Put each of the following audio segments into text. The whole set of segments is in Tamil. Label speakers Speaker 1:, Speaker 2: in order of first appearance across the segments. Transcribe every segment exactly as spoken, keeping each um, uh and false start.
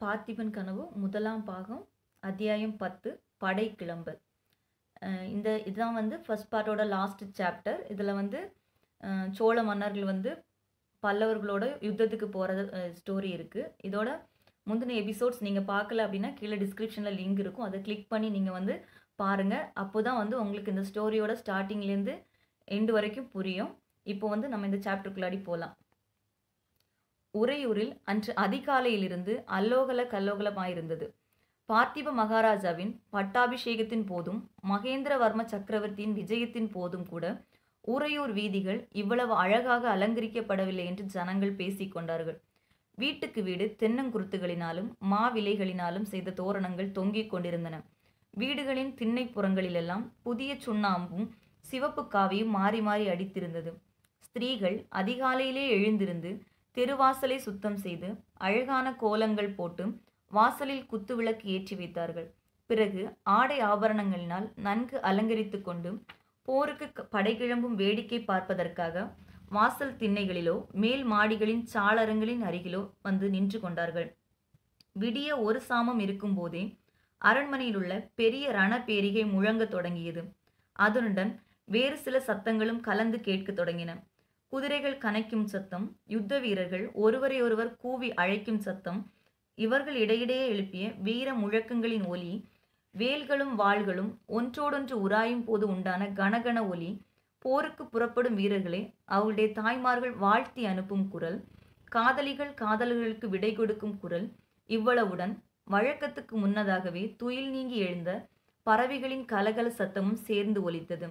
Speaker 1: பார்த்திபன் கனவு முதலாம் பாகம் அத்தியாயம் பத்து படை கிளம்பல். அஹ் இந்த இதுதான் வந்து ஃபர்ஸ்ட் பார்ட்டோட லாஸ்ட் சாப்டர். இதில் வந்து அஹ் சோழ மன்னர்கள் வந்து பல்லவர்களோட யுத்தத்துக்கு போகிறது ஸ்டோரி இருக்குது. இதோட முந்தின எபிசோட்ஸ் நீங்கள் பார்க்கல அப்படின்னா கீழே டிஸ்கிரிப்ஷனில் லிங்க் இருக்கும், அதை கிளிக் பண்ணி நீங்கள் வந்து பாருங்கள். அப்போ தான் வந்து உங்களுக்கு இந்த ஸ்டோரியோட ஸ்டார்டிங்லேருந்து எண்டு வரைக்கும் புரியும். இப்போ வந்து நம்ம இந்த சாப்டருக்குள்ளாடி போகலாம். உறையூரில் அன்று அதிகாலையிலிருந்து அல்லோகல கல்லோகலமாயிருந்தது. பார்த்திப மகாராஜாவின் பட்டாபிஷேகத்தின் போதும் மகேந்திரவர்ம சக்கரவர்த்தியின் விஜயத்தின் போதும் கூட உறையூர் வீதிகள் இவ்வளவு அழகாக அலங்கரிக்கப்படவில்லை என்று ஜனங்கள் பேசிக் கொண்டார்கள். வீட்டுக்கு வீடு தென்னங்குருத்துகளினாலும் மாவிலைகளினாலும் செய்த தோரணங்கள் தொங்கிக் கொண்டிருந்தன. வீடுகளின் திண்ணைப்புறங்களிலெல்லாம் புதிய சுண்ணாம்பும் சிவப்பு காவியும் மாறி மாறி அடித்திருந்தது. ஸ்திரீகள் அதிகாலையிலே எழுந்திருந்து தெருவாசலை சுத்தம் செய்து அழகான கோலங்கள் போட்டு வாசலில் குத்து விளக்கு ஏற்றி வைத்தார்கள். பிறகு ஆடை ஆபரணங்களினால் நன்கு அலங்கரித்து கொண்டு போருக்கு படைகிளம்பும் வேடிக்கை பார்ப்பதற்காக வாசல் திண்ணைகளிலோ மேல் மாடிகளின் சாளரங்களின் அருகிலோ வந்து நின்று கொண்டார்கள். விடிய ஒரு சாமம் இருக்கும் போதே அரண்மனையில் உள்ள பெரிய ரண பேரிகை முழங்க தொடங்கியது. அதனுடன் வேறு சில சத்தங்களும் கலந்து கேட்க தொடங்கின. குதிரைகள் கனைக்கும் சத்தம், யுத்த வீரர்கள் ஒருவரை ஒருவர் கூவி அழைக்கும் சத்தம், இவர்கள் இடையிடையே எழுப்பிய வீர முழக்கங்களின் ஒலி, வேல்களும் வாள்களும் ஒன்றோடொன்று உராயும் போது உண்டான கனகன ஒலி, போருக்கு புறப்படும் வீரர்களே அவருடைய தாய்மார்கள் வாழ்த்தி அனுப்பும் குரல், காதலிகள் காதலர்களுக்கு விடை கொடுக்கும் குரல், இவ்வளவுடன் வழக்கத்துக்கு முன்னதாகவே துயில் நீங்கி எழுந்த பறவைகளின் கலகல சத்தமும் சேர்ந்து ஒலித்தது.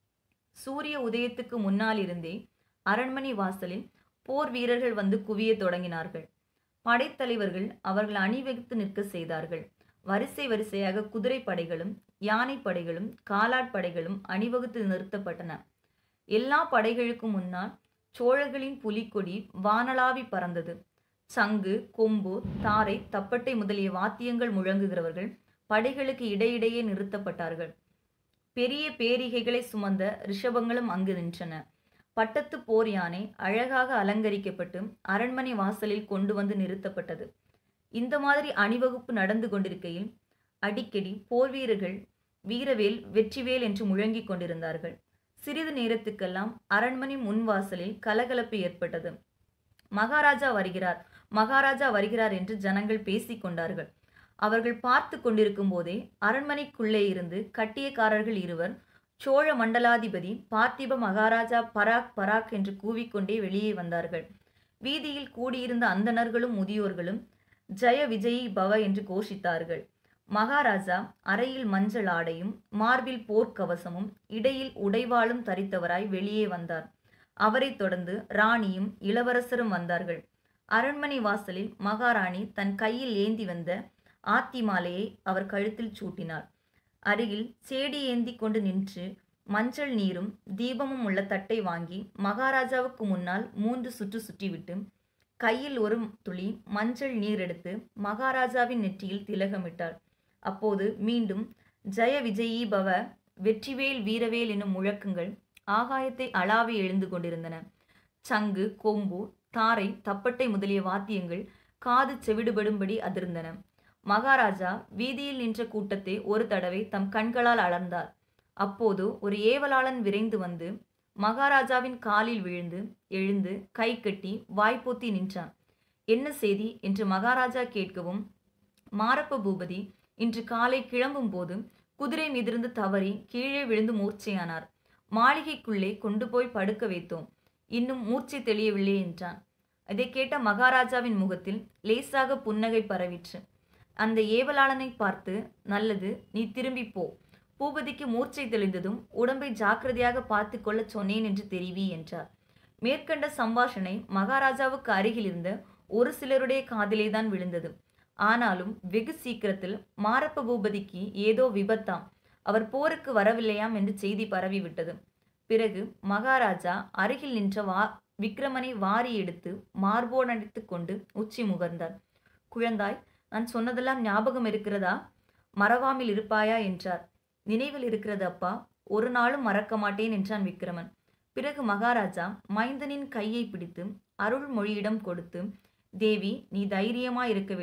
Speaker 1: சூரிய உதயத்துக்கு முன்னால் இருந்தே அரண்மனை வாசலில் போர் வீரர்கள் வந்து குவிய தொடங்கினார்கள். படைத்தலைவர்கள் அவர்கள் அணிவகுத்து நிற்க செய்தார்கள். வரிசை வரிசையாக குதிரை படைகளும் யானை படைகளும் காலாட்படைகளும் அணிவகுத்து நிறுத்தப்பட்டன. எல்லா படைகளுக்கும் முன்னால் சோழர்களின் புலிக்கொடி வானளாவி பறந்தது. சங்கு, கொம்பு, தாரை, தப்பட்டை முதலிய வாத்தியங்கள் முழங்குகிறவர்கள் படைகளுக்கு இடையிடையே நிறுத்தப்பட்டார்கள். பெரிய பேரிகைகளை சுமந்த ரிஷபங்களும் அங்கு நின்றன. பட்டத்து போர் யானை அழகாக அலங்கரிக்கப்பட்டு அரண்மனை வாசலில் கொண்டு வந்து நிறுத்தப்பட்டது. இந்த மாதிரி அணிவகுப்பு நடந்து கொண்டிருக்கையில் அடிக்கடி போர் வீரர்கள் வீரவேல் வெற்றிவேல் என்று முழங்கிக் கொண்டிருந்தார்கள். சிறிது நேரத்துக்கெல்லாம் அரண்மனை முன்வாசலில் கலகலப்பு ஏற்பட்டது. மகாராஜா வருகிறார், மகாராஜா வருகிறார் என்று ஜனங்கள் பேசிக் கொண்டார்கள். அவர்கள் பார்த்து கொண்டிருக்கும் போதே அரண்மனைக்குள்ளே இருந்து கட்டியக்காரர்கள் இருவர் சோழ மண்டலாதிபதி பார்த்திப மகாராஜா பராக் பராக் என்று கூவிக்கொண்டே வெளியே வந்தார்கள். வீதியில் கூடியிருந்த அந்தணர்களும் முதியோர்களும் ஜெய விஜயி பவ என்று கோஷித்தார்கள். மகாராஜா அறையில் மஞ்சள் ஆடையும் மார்பில் போர்க்கவசமும் இடையில் உடைவாளும் தரித்தவராய் வெளியே வந்தார். அவரை தொடர்ந்து ராணியும் இளவரசரும் வந்தார்கள். அரண்மனை வாசலில் மகாராணி தன் கையில் ஏந்தி வந்த ஆத்தி மாலையை அவர் கழுத்தில் சூட்டினார். அருகில் சேடி ஏந்தி கொண்டு நின்று மஞ்சள் நீரும் தீபமும் உள்ள தட்டை வாங்கி மகாராஜாவுக்கு முன்னால் மூன்று சுற்று சுற்றிவிட்டு கையில் ஒரு துளி மஞ்சள் நீர் எடுத்து மகாராஜாவின் நெற்றியில் திலகமிட்டார். அப்போது மீண்டும் ஜெய விஜயி பவ, வெற்றிவேல் வீரவேல் என்னும் முழக்கங்கள் ஆகாயத்தை அளாவி எழுந்து கொண்டிருந்தன. சங்கு, கொம்பு, தாரை, தப்பட்டை முதலிய வாத்தியங்கள் காது செவிடுபடும்படி அதிர்ந்தன. மகாராஜா வீதியில் நின்ற கூட்டத்தை ஒரு தடவை தம் கண்களால் அளந்தார். அப்போது ஒரு ஏவலாளன் விரைந்து வந்து மகாராஜாவின் காலில் விழுந்து எழுந்து கை கட்டி வாய்ப்பொத்தி நின்றான். என்ன செய்தி என்று மகாராஜா கேட்கவும், மாரப்ப பூபதி இன்று காலை கிளம்பும் போது குதிரை மீதிருந்து தவறி கீழே விழுந்து மூர்ச்சையானார். மாளிகைக்குள்ளே கொண்டு போய் படுக்க வைத்தோம், இன்னும் மூர்ச்சை தெளியவில்லை என்றான். இதை கேட்ட மகாராஜாவின் முகத்தில் லேசாக புன்னகை பரவிற்று. அந்த ஏவலாளனை பார்த்து, நல்லது, நீ திரும்பி போ. பூபதிக்கு மூர்ச்சை தெளிந்ததும் உடம்பை ஜாக்கிரதையாக பார்த்து கொள்ள சொன்னேன் என்று தெரிவி என்றார். மேற்கண்ட சம்பாஷணை மகாராஜாவுக்கு அருகில் இருந்த ஒரு சிலருடைய காதிலேதான் விழுந்தது. ஆனாலும் வெகு சீக்கிரத்தில் மாரப்ப பூபதிக்கு ஏதோ விபத்தாம், அவர் போருக்கு வரவில்லையாம் என்று செய்தி பரவிவிட்டது. பிறகு மகாராஜா அருகில் நின்ற வா விக்ரமனை வாரி எடுத்து மார்போடு அடித்து கொண்டு உச்சி முகர்ந்தார். குழந்தாய், நான் சொன்னதெல்லாம் ஞாபகம் இருக்கிறதா? மறவாமல் இருப்பாயா என்றார். நினைவில் இருக்கிறது அப்பா, ஒரு நாளும் மறக்க மாட்டேன் என்றான் விக்ரமன். பிறகு மகாராஜா மைந்தனின் கையை பிடித்து அருள்மொழியிடம் கொடுத்து, தேவி, நீ தைரியமாய் இருக்க வேண்டும்.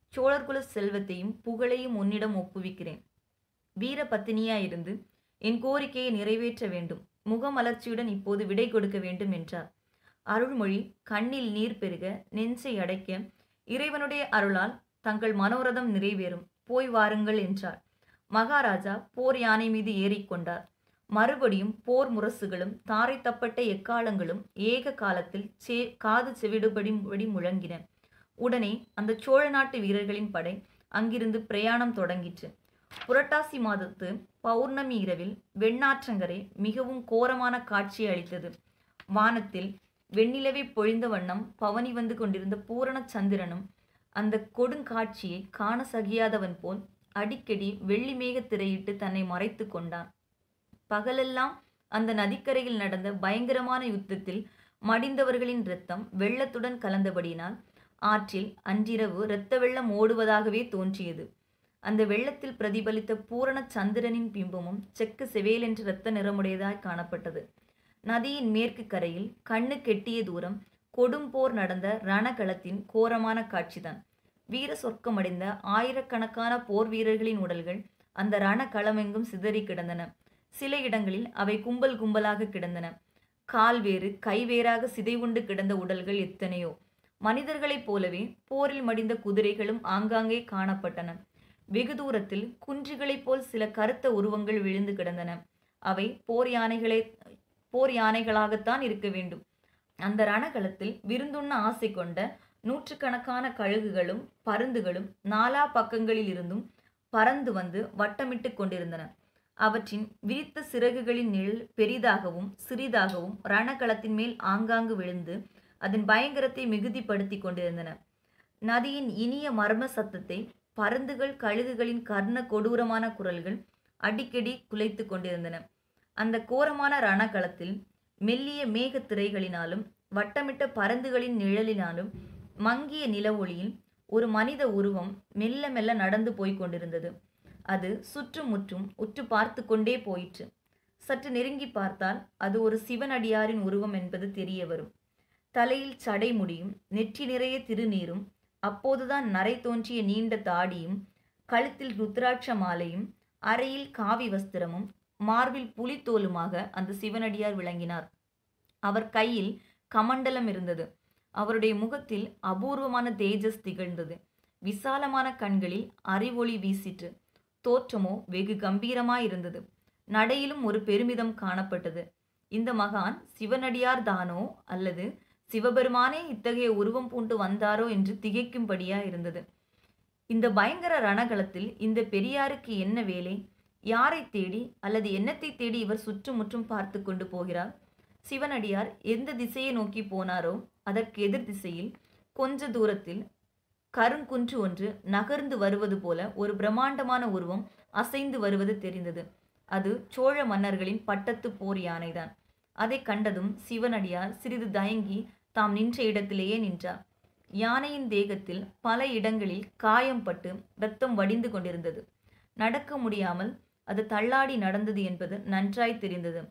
Speaker 1: சோழர்குல செல்வத்தையும் புகழையும் உன்னிடம் ஒப்புவிக்கிறேன். வீர பத்தினியாயிருந்து என் கோரிக்கையை நிறைவேற்ற வேண்டும். முகமலர்ச்சியுடன் இப்போது விடை கொடுக்க வேண்டும் என்றார். அருள்மொழி கண்ணில் நீர் பெருக நெஞ்சை அடைக்க, இறைவனுடைய அருளால் தங்கள் மனோரதம் நிறைவேறும், போய் வாருங்கள் என்றார். மகாராஜா போர் யானை மீது ஏறிக்கொண்டார். மறுபடியும் போர் முரசுகளும் தாரை தப்பட்ட எக்காலங்களும் ஏக காலத்தில் சே காது செவிடுபடி முழங்கின. உடனே அந்த சோழ நாட்டு வீரர்களின் படை அங்கிருந்து பிரயாணம் தொடங்கிற்று. புரட்டாசி மாதத்து பௌர்ணமி இரவில் வெண்ணாற்றங்கரை மிகவும் கோரமான காட்சி அளித்தது. வானத்தில் வெண்ணிலவை பொழிந்த வண்ணம் பவனி வந்து கொண்டிருந்த பூரண சந்திரனும் அந்த கொடுங்காட்சியை காண சகியாதவன் போல் அடிக்கடி வெள்ளி மேக திரையிட்டு தன்னை மறைத்து கொண்டான். பகலெல்லாம் அந்த நதிக்கரையில் நடந்த பயங்கரமான யுத்தத்தில் மடிந்தவர்களின் இரத்தம் வெள்ளத்துடன் கலந்தபடியினால் ஆற்றில் அன்றிரவு இரத்த வெள்ளம் ஓடுவதாகவே தோன்றியது. அந்த வெள்ளத்தில் பிரதிபலித்த பூரண சந்திரனின் பிம்பமும் செக்கு செவேலென்று இரத்த நிறமுடையதாய் காணப்பட்டது. நதியின் மேற்கு கரையில் கண்ணு கெட்டிய தூரம் கொடும்போர் நடந்த ரணகளத்தின் கோரமான காட்சிதான். வீர சொர்க்கமடைந்த ஆயிரக்கணக்கான போர் வீரர்களின் உடல்கள் அந்த ரணகளமெங்கும் சிதறி கிடந்தன. சில இடங்களில் அவை கும்பல் கும்பலாக கிடந்தன. கால் வேறு கைவேறாக சிதைவுண்டு கிடந்த உடல்கள் எத்தனையோ. மனிதர்களைப் போலவே போரில் மடிந்த குதிரைகளும் ஆங்காங்கே காணப்பட்டன. வெகு தூரத்தில் குன்றிகளைப் போல் சில கருத்த உருவங்கள் விழுந்து கிடந்தன. அவை போர் யானைகளை போர் யானைகளாகத்தான் இருக்க வேண்டும். அந்த ரணகளத்தில் விருந்துண்ண ஆசை கொண்ட நூற்றுக்கணக்கான கழுகுகளும் பருந்துகளும் நாலா பக்கங்களில் இருந்தும் பறந்து வந்து வட்டமிட்டு கொண்டிருந்தன. அவற்றின் விரித்த சிறகுகளின் நிழல் பெரிதாகவும் சிறிதாகவும் ரணகளத்தின் மேல் ஆங்காங்கு விழுந்து அதன் பயங்கரத்தை மிகுதிப்படுத்தி கொண்டிருந்தன. நதியின் இனிய மர்ம சத்தத்தை பருந்துகள் கழுகுகளின் கர்ண கொடூரமான குரல்கள் அடிக்கடி குலைத்து கொண்டிருந்தன. அந்த கோரமான ரணகளத்தில் மெல்லிய மேக திரைகளினாலும் வட்டமிட்ட பருந்துகளின் நிழலினாலும் மங்கிய நில ஒளியில் ஒரு மனித உருவம் மெல்ல மெல்ல நடந்து போய்க் கொண்டிருந்தது. அது சுற்றுமுற்றும் உற்று பார்த்து கொண்டே போயிற்று. சற்று நெருங்கி பார்த்தால் அது ஒரு சிவனடியாரின் உருவம் என்பது தெரிய வரும். தலையில் சடை முடியும், நெற்றி நிறைய திருநீரும், அப்போதுதான் நரை தோன்றிய நீண்ட தாடியும், கழுத்தில் ருத்ராட்ச மாலையும், அறையில் காவி வஸ்திரமும், மார்பில் புலித்தோலுமாக அந்த சிவனடியார் விளங்கினார். அவர் கையில் கமண்டலம் இருந்தது. அவருடைய முகத்தில் அபூர்வமான தேஜஸ் திகழ்ந்தது. விசாலமான கண்களில் அறிவொளி வீசிற்று. தோற்றமோ வெகு கம்பீரமாயிருந்தது. நடையிலும் ஒரு பெருமிதம் காணப்பட்டது. இந்த மகான் சிவனடியார் தானோ அல்லது சிவபெருமானே இத்தகைய உருவம் பூண்டு வந்தாரோ என்று திகைக்கும்படியா இருந்தது. இந்த பயங்கர ரணகளத்தில் இந்த பெரியாருக்கு என்ன வேலை? யாரை தேடி அல்லது என்னத்தை தேடி இவர் சுற்றுமுற்றும் பார்த்து கொண்டு போகிறார்? சிவனடியார் எந்த திசையை நோக்கி போனாரோ அதற்கு எதிர் திசையில் கொஞ்ச தூரத்தில் கருங்குன்று ஒன்று நகர்ந்து வருவது போல ஒரு பிரம்மாண்டமான உருவம் அசைந்து வருவது தெரிந்தது. அது சோழ மன்னர்களின் பட்டத்து போர் யானைதான். அதை கண்டதும் சிவனடியார் சிறிது தயங்கி தாம் நின்ற இடத்திலேயே நின்றார். யானையின் தேகத்தில் பல இடங்களில் காயம் பட்டு இரத்தம் வடிந்து கொண்டிருந்தது. நடக்க முடியாமல் அது தள்ளாடி நடந்தது என்பது நன்றாய் தெரிந்தது.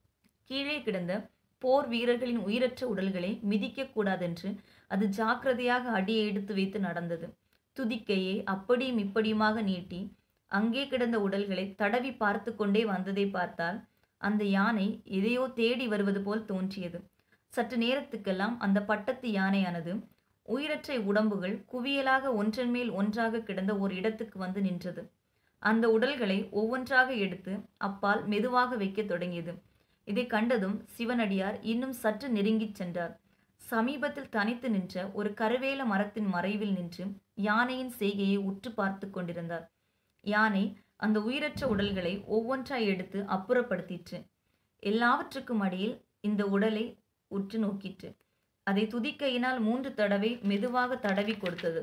Speaker 1: கீழே கிடந்த போர் வீரர்களின் உயிரற்ற உடல்களை மிதிக்க கூடாதென்று அது ஜாக்கிரதையாக அடியை எடுத்து வைத்து நடந்தது. துதிக்கையை அப்படியும் இப்படியுமாக நீட்டி அங்கே கிடந்த உடல்களை தடவி பார்த்து கொண்டே வந்ததை பார்த்தால் அந்த யானை எதையோ தேடி வருவது போல் தோன்றியது. சற்று நேரத்துக்கெல்லாம் அந்த பட்டத்து யானையானது உயிரற்ற உடம்புகள் குவியலாக ஒன்றன் மேல் ஒன்றாக கிடந்த ஒரு இடத்துக்கு வந்து நின்றது. அந்த உடல்களை ஒவ்வொன்றாக எடுத்து அப்பால் மெதுவாக வைக்க தொடங்கியது. இதை கண்டதும் சிவனடியார் இன்னும் சற்று நெருங்கிச் சென்றார். சமீபத்தில் தனித்து நின்ற ஒரு கருவேல மரத்தின் மறைவில் நின்று யானையின் செய்கையை உற்று பார்த்து கொண்டிருந்தார். யானை அந்த உயிரற்ற உடல்களை ஒவ்வொன்றாய் எடுத்து அப்புறப்படுத்திற்று. எல்லாவற்றுக்கும் அடியில் இந்த உடலை உற்று நோக்கிற்று. அதை துதிக்கையினால் மூன்று தடவை மெதுவாக தடவி கொடுத்தது.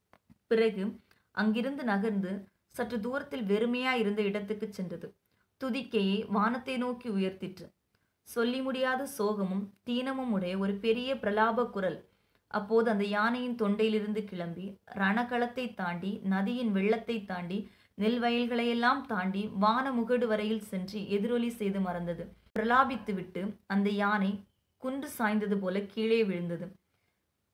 Speaker 1: பிறகு அங்கிருந்து நகர்ந்து சற்று தூரத்தில் வெறுமையா இருந்த இடத்துக்கு சென்றது. துதிக்கையை வானத்தை நோக்கி உயர்த்திற்று. சொல்லி முடியாத சோகமும் தீனமும் உடைய ஒரு பெரிய பிரலாப குரல் அப்போது அந்த யானையின் தொண்டையிலிருந்து கிளம்பி ரணகளத்தை தாண்டி நதியின் வெள்ளத்தை தாண்டி நெல் வயல்களையெல்லாம் தாண்டி வான முகடு வரையில் சென்று எதிரொலி செய்து மறந்தது. பிரலாபித்து விட்டு அந்த யானை குன்று சாய்ந்தது போல கீழே விழுந்தது.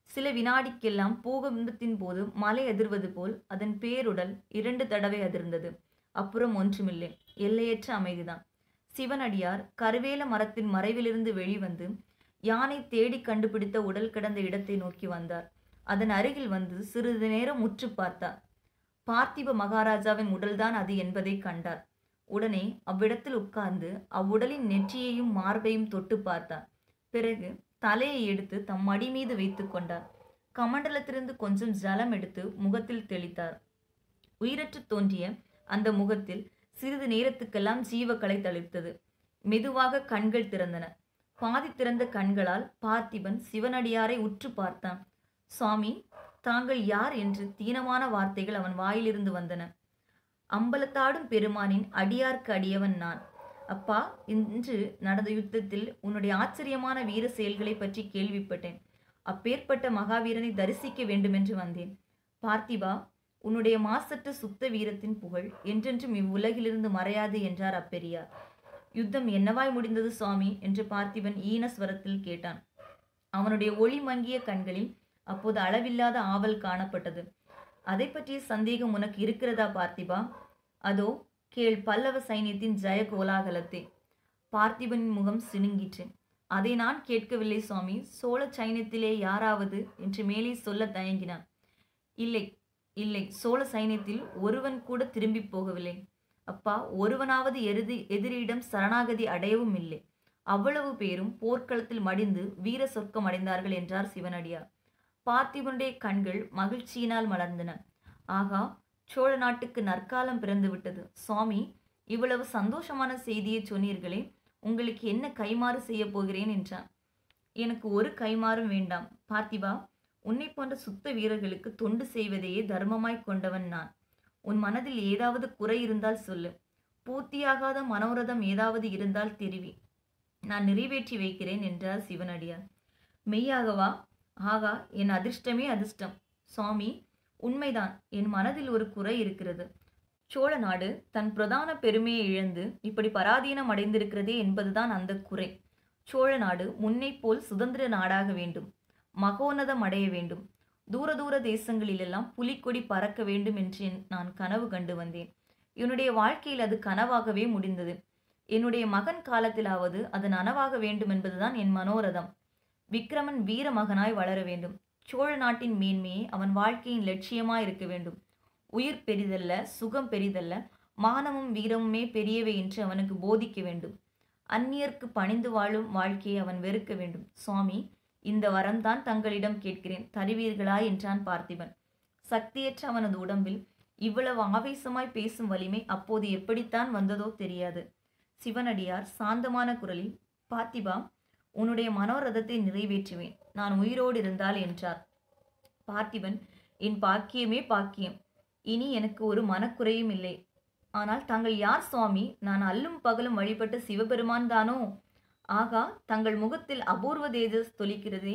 Speaker 1: சில வினாடிக்கெல்லாம் பூகம்பத்தின் போது மலை அதிர்வது போல் அதன் பேருடல் இரண்டு தடவை அதிர்ந்தது. அப்புறம் ஒன்றுமில்லை, எல்லையற்ற அமைதிதான். சிவனடியார் கருவேல மரத்தின் மறைவிலிருந்து வெளிவந்து யானை தேடி கண்டுபிடித்த உடல் கிடந்த இடத்தை நோக்கி வந்தார். அதன் அருகில் வந்து சிறிது நேரம் உற்று பார்த்தார். பார்த்திப மகாராஜாவின் உடல்தான் அது என்பதை கண்டார். உடனே அவ்விடத்தில் உட்கார்ந்து அவ்வுடலின் நெற்றியையும் மார்பையும் தொட்டு பார்த்தார். பிறகு தலையை எடுத்து தம் மடி மீது வைத்து கொண்டார். கமண்டலத்திலிருந்து கொஞ்சம் ஜலம் எடுத்து முகத்தில் தெளித்தார். உயிரற்று தோன்றிய அந்த முகத்தில் சிறிது நேரத்துக்கெல்லாம் ஜீவக்கலை தளிர்த்தது. மெதுவாக கண்கள் திறந்தன. பாதி திறந்த கண்களால் பார்த்திபன் சிவனடியாரை உற்று பார்த்தான். சுவாமி, தாங்கள் யார் என்று தீனமான வார்த்தைகள் அவன் வாயிலிருந்து வந்தன. அம்பலத்தாடும் பெருமானின் அடியார்க்கு அடியவன் நான். அப்பா, இன்று நடந்த யுத்தத்தில் உன்னுடைய ஆச்சரியமான வீர செயல்களை பற்றி கேள்விப்பட்டேன். அப்பேற்பட்ட மகாவீரனை தரிசிக்க வேண்டுமென்று வந்தேன். பார்த்திபா, உன்னுடைய மாசற்ற சுத்த வீரத்தின் புகழ் என்றென்றும் இவ்வுலகிலிருந்து மறையாது என்றார் அப்பெரியார். யுத்தம் என்னவாய் முடிந்தது சுவாமி என்று பார்த்திபன் ஈனஸ்வரத்தில் கேட்டான். அவனுடைய ஒளி மங்கிய கண்களில் அப்போது அளவில்லாத ஆவல் காணப்பட்டது. அதை பற்றிய சந்தேகம் உனக்கு இருக்கிறதா பார்த்திபா? அதோ கேள் பல்லவ சைன்யத்தின் ஜெய கோலாகலத்தை. பார்த்திபனின் முகம் சினுங்கிற்று. அதை நான் கேட்கவில்லை சுவாமி. சோழ சைன்யத்திலே யாராவது என்று மேலே சொல்ல தயங்கினான். இல்லை இல்லை, சோழ சைன்யத்தில் ஒருவன் கூட திரும்பி போகவில்லை அப்பா. ஒருவனாவது எருதி எதிரியிடம் சரணாகதி அடையவும் இல்லை. அவ்வளவு பேரும் போர்க்களத்தில் மடிந்து வீர சொர்க்கம் அடைந்தார்கள் என்றார் சிவனடியார். பார்த்திபனுடைய கண்கள் மகிழ்ச்சியினால் மலர்ந்தன. ஆகா, சோழ நாட்டுக்கு நற்காலம் பிறந்து விட்டது. சுவாமி, இவ்வளவு சந்தோஷமான செய்தியை சொன்னீர்களே, உங்களுக்கு என்ன கைமாறு செய்ய போகிறேன் என்றான். எனக்கு ஒரு கைமாறும் வேண்டாம் பார்த்திபா. உன்னை போன்ற சுத்த வீரர்களுக்கு தொண்டு செய்வதையே தர்மமாய் கொண்டவன் நான். உன் மனதில் ஏதாவது குறை இருந்தால் சொல்லு. பூர்த்தியாகாத மனோரதம் ஏதாவது இருந்தால் தெரிவி, நான் நிறைவேற்றி வைக்கிறேன் என்றார் சிவனடியார். மெய்யாகவா? ஆகா, என் அதிர்ஷ்டமே அதிர்ஷ்டம். சுவாமி, உண்மைதான், என் மனதில் ஒரு குறை இருக்கிறது. சோழ நாடு தன் பிரதான பெருமையை இழந்து இப்படி பராதீனம் அடைந்திருக்கிறதே என்பதுதான் அந்த குறை. சோழ நாடு முன்னை போல் சுதந்திர நாடாக வேண்டும், மகோன்னதம் அடைய வேண்டும், தூர தூர தேசங்களிலெல்லாம் புலிக்கொடி பறக்க வேண்டும் என்று நான் கனவு கண்டு வந்தேன். என்னுடைய வாழ்க்கையில் அது கனவாகவே முடிந்தது. என்னுடைய மகன் காலத்திலாவது அது நனவாக வேண்டும் என்பதுதான் என் மனோரதம். விக்ரமன் வீர மகனாய் வளர வேண்டும். சோழ நாட்டின் மேன்மையே அவன் வாழ்க்கையின் லட்சியமாய் இருக்க வேண்டும். உயிர் பெரிதல்ல, சுகம் பெரிதல்ல, மானமும் வீரமுமே பெரியவை என்று அவனுக்கு போதிக்க வேண்டும். அந்நியர்க்கு பணிந்து வாழும் வாழ்க்கையை அவன் வெறுக்க வேண்டும். சுவாமி, இந்த வரம்தான் தங்களிடம் கேட்கிறேன், தருவீர்களா என்றான் பார்த்திபன். சக்தியற்ற அவனது உடம்பில் இவ்வளவு ஆவேசமாய் பேசும் வலிமை அப்போது எப்படித்தான் வந்ததோ தெரியாது. சிவனடியார் சாந்தமான குரலில், பார்த்திபா, உன்னுடைய மனோரதத்தை நிறைவேற்றுவேன், நான் உயிரோடு இருந்தால் என்றார். பார்த்திபன், என் பாக்கியமே பாக்கியம். இனி எனக்கு ஒரு மனக்குறையும் இல்லை. ஆனால் தாங்கள் யார் சுவாமி? நான் அல்லும் பகலும் வழிபட்ட சிவபெருமான் தானோ? ஆகா, தங்கள் முகத்தில் அபூர்வ தேஜஸ் தொலிக்கிறதே.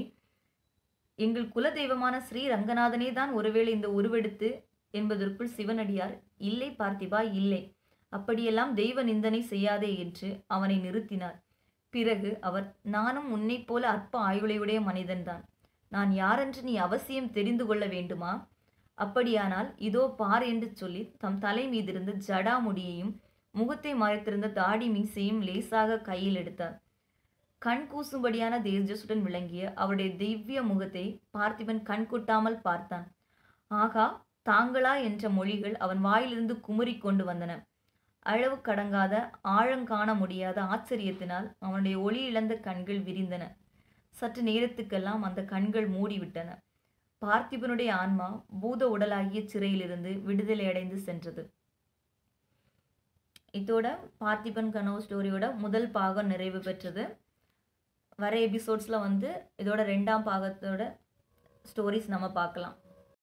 Speaker 1: எங்கள் குலதெய்வமான ஸ்ரீ ரங்கநாதனே தான் ஒருவேளை இந்த உருவெடுத்து என்பதற்குள் சிவனடியார், இல்லை பார்த்திபா, இல்லை, அப்படியெல்லாம் தெய்வ நிந்தனை செய்யாதே என்று அவனை நிறுத்தினார். பிறகு அவர், நானும் உன்னை போல அற்ப ஆயுளையுடைய மனிதன்தான். நான் யாரென்று நீ அவசியம் தெரிந்து கொள்ள வேண்டுமா? அப்படியானால் இதோ பார் என்று சொல்லி தம் தலை மீதிருந்த ஜடாமுடியையும் முகத்தை மறைத்திருந்த தாடி மீசையும் லேசாக கையில் எடுத்தார். கண் கூசும்படியான தேஜஸுடன் விளங்கிய அவருடைய திவ்ய முகத்தை பார்த்திபன் கண் கொட்டாமல் பார்த்தான். ஆகா, தாங்களா என்ற மொழிகள் அவன் வாயிலிருந்து குமுறி கொண்டு வந்தன. அளவு கடங்காத, ஆழங்காண முடியாத ஆச்சரியத்தினால் அவனுடைய ஒளி இழந்த கண்கள் விரிந்தன. சற்று நேரத்துக்கெல்லாம் அந்த கண்கள் மூடிவிட்டன. பார்த்திபனுடைய ஆன்மா பூத உடலாகிய சிறையிலிருந்து விடுதலை அடைந்து சென்றது. இதோட பார்த்திபன் கனவு ஸ்டோரியோட முதல் பாகம் நிறைவு பெற்றது. வர எபிசோட்ஸில் வந்து இதோட ரெண்டாம் பாகத்தோட ஸ்டோரிஸ் நம்ம பார்க்கலாம்.